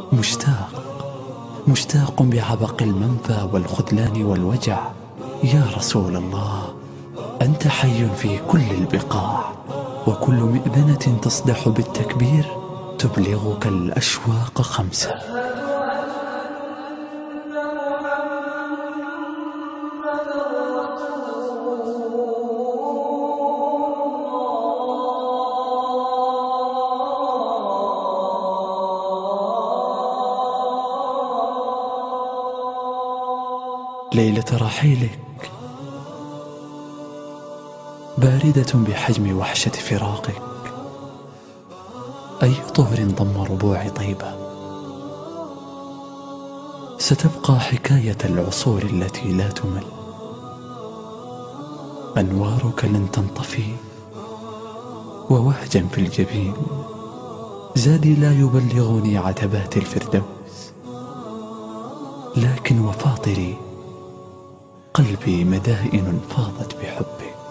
مشتاق مشتاق بعبق المنفى والخذلان والوجع. يا رسول الله، أنت حي في كل البقاع، وكل مئذنة تصدح بالتكبير تبلغك الأشواق خمسة. ليلة رحيلك باردة بحجم وحشة فراقك. أي طهر ضم ربوع طيبة. ستبقى حكاية العصور التي لا تمل. أنوارك لن تنطفي، ووهجا في الجبين زادي لا يبلغني عتبات الفردوس. لكن وفاطري قلبي مدائن فاضت بحبك.